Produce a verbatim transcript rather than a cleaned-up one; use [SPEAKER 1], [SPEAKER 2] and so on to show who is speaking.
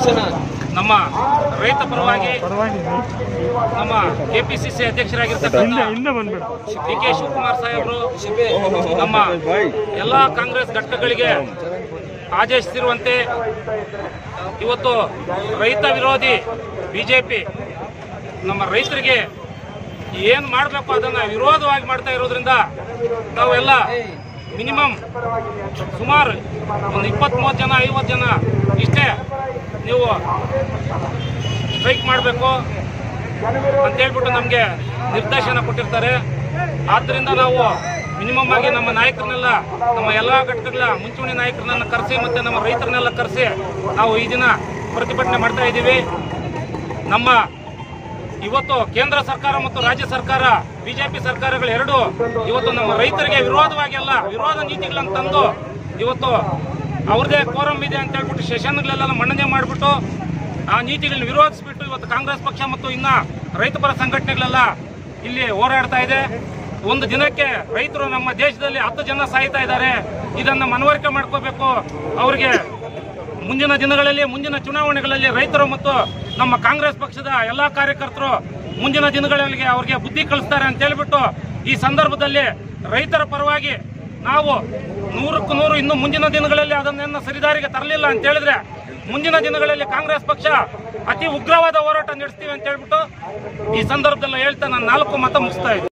[SPEAKER 1] ನಮ್ಮ ರೈತ ಪರವಾಗಿ ನಮ್ಮ ಕೆಪಿಸಿಸಿ ಅಧ್ಯಕ್ಷರಾಗಿರ್ತಕ್ಕಂಥ ಡಿ ಕೆ ಶಿವಕುಮಾರ್ ಸಾಹೇಬರು ನಮ್ಮ ಎಲ್ಲ ಕಾಂಗ್ರೆಸ್ ಘಟಕಗಳಿಗೆ ಆದೇಶಿಸಿರುವಂತೆ ಇವತ್ತು ರೈತ ವಿರೋಧಿ ಬಿಜೆಪಿ ನಮ್ಮ ರೈತರಿಗೆ ಏನು ಮಾಡಬೇಕು ಅದನ್ನು ವಿರೋಧವಾಗಿ ಮಾಡ್ತಾ ಇರೋದ್ರಿಂದ ನಾವೆಲ್ಲ ಮಿನಿಮಮ್ ಸುಮಾರು ಒಂದು ಇಪ್ಪತ್ತ್ ಮೂವತ್ತು ಜನ ಐವತ್ತು ಜನ ಇಷ್ಟೇ ನೀವು ಸ್ಟ್ರೈಕ್ ಮಾಡಬೇಕು ಅಂತೇಳ್ಬಿಟ್ಟು ನಮಗೆ ನಿರ್ದೇಶನ ಕೊಟ್ಟಿರ್ತಾರೆ. ಆದ್ದರಿಂದ ನಾವು ಮಿನಿಮಮ್ ಆಗಿ ನಮ್ಮ ನಾಯಕರನ್ನೆಲ್ಲ ನಮ್ಮ ಎಲ್ಲ ಘಟಕಗಳ ಮುಂಚೂಣಿ ನಾಯಕರನ್ನ ಕರೆಸಿ ಮತ್ತು ನಮ್ಮ ರೈತರನ್ನೆಲ್ಲ ಕರೆಸಿ ನಾವು ಈ ದಿನ ಪ್ರತಿಭಟನೆ ಮಾಡ್ತಾ ಇದ್ದೀವಿ. ನಮ್ಮ ಇವತ್ತು ಕೇಂದ್ರ ಸರ್ಕಾರ ಮತ್ತು ರಾಜ್ಯ ಸರ್ಕಾರ ಬಿಜೆಪಿ ಸರ್ಕಾರಗಳು ಎರಡು ಇವತ್ತು ನಮ್ಮ ರೈತರಿಗೆ ವಿರೋಧವಾಗಿ ಎಲ್ಲ ವಿರೋಧ ನೀತಿಗಳನ್ನು ತಂದು ಇವತ್ತು ಅವ್ರದೇ ಕೋರಂ ಇದೆ ಅಂತ ಹೇಳ್ಬಿಟ್ಟು ಸೆಷನ್ಗಳೆಲ್ಲ ಮನ್ನಣೆ ಮಾಡಿಬಿಟ್ಟು ಆ ನೀತಿಗಳನ್ನ ವಿರೋಧಿಸಿಬಿಟ್ಟು ಇವತ್ತು ಕಾಂಗ್ರೆಸ್ ಪಕ್ಷ ಮತ್ತು ಇನ್ನ ರೈತಪರ ಸಂಘಟನೆಗಳೆಲ್ಲ ಇಲ್ಲಿ ಹೋರಾಡ್ತಾ ಇದೆ. ಒಂದು ದಿನಕ್ಕೆ ರೈತರು ನಮ್ಮ ದೇಶದಲ್ಲಿ ಹತ್ತು ಜನ ಸಾಯ್ತಾ ಇದ್ದಾರೆ. ಇದನ್ನು ಮನವರಿಕೆ ಮಾಡ್ಕೋಬೇಕು. ಅವರಿಗೆ ಮುಂದಿನ ದಿನಗಳಲ್ಲಿ ಮುಂದಿನ ಚುನಾವಣೆಗಳಲ್ಲಿ ರೈತರು ಮತ್ತು ನಮ್ಮ ಕಾಂಗ್ರೆಸ್ ಪಕ್ಷದ ಎಲ್ಲ ಕಾರ್ಯಕರ್ತರು ಮುಂದಿನ ದಿನಗಳಲ್ಲಿ ಅವ್ರಿಗೆ ಬುದ್ಧಿ ಕಳಿಸ್ತಾರೆ ಅಂತ ಹೇಳ್ಬಿಟ್ಟು ಈ ಸಂದರ್ಭದಲ್ಲಿ ರೈತರ ಪರವಾಗಿ ನಾವು ನೂರಕ್ಕೂ ನೂರು ಇನ್ನು ಮುಂದಿನ ದಿನಗಳಲ್ಲಿ ಅದನ್ನೇನು ಸರಿದಾರಿಗೆ ತರಲಿಲ್ಲ ಅಂತ ಹೇಳಿದ್ರೆ ಮುಂದಿನ ದಿನಗಳಲ್ಲಿ ಕಾಂಗ್ರೆಸ್ ಪಕ್ಷ ಅತಿ ಉಗ್ರವಾದ ಹೋರಾಟ ನಡೆಸ್ತೀವಿ ಅಂತ ಹೇಳ್ಬಿಟ್ಟು ಈ ಸಂದರ್ಭದಲ್ಲಿ ಹೇಳ್ತಾ ನಾನು ನಾಲ್ಕು ಮತ ಮುಗಿಸ್ತಾ ಇದ್ದೀನಿ.